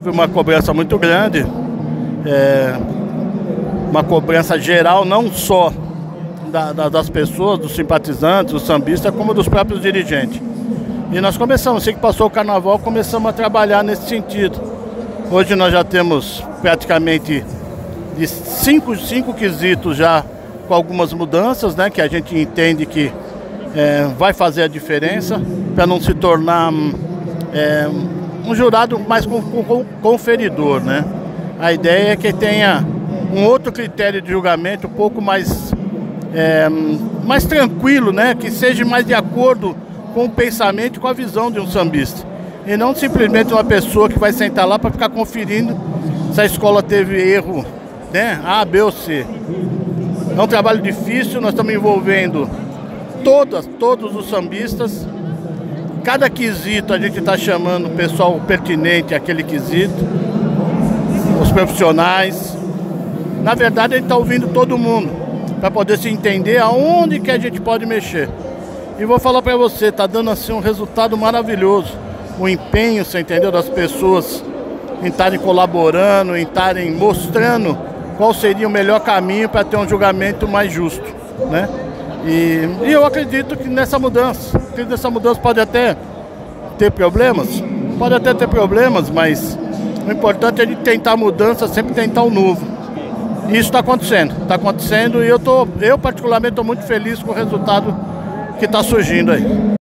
Uma cobrança muito grande, uma cobrança geral, não só das pessoas, dos simpatizantes, dos sambistas, como dos próprios dirigentes. E nós começamos, assim que passou o carnaval, começamos a trabalhar nesse sentido. Hoje nós já temos praticamente de cinco quesitos já com algumas mudanças, né, que a gente entende que vai fazer a diferença para não se tornar um jurado mais conferidor, né? A ideia é que tenha um outro critério de julgamento um pouco mais tranquilo, né? Que seja mais de acordo com o pensamento e com a visão de um sambista. E não simplesmente uma pessoa que vai sentar lá para ficar conferindo se a escola teve erro, né? A, B ou C. É um trabalho difícil, nós estamos envolvendo todos os sambistas. Cada quesito a gente está chamando o pessoal pertinente àquele quesito, os profissionais. Na verdade, a gente está ouvindo todo mundo, para poder se entender aonde que a gente pode mexer. E vou falar para você, está dando assim um resultado maravilhoso. O empenho, você entendeu, das pessoas em estarem colaborando, em estarem mostrando qual seria o melhor caminho para ter um julgamento mais justo, né? E eu acredito que nessa mudança pode até ter problemas, mas o importante é de tentar mudança, sempre tentar o novo. E isso está acontecendo e eu particularmente estou muito feliz com o resultado que está surgindo aí.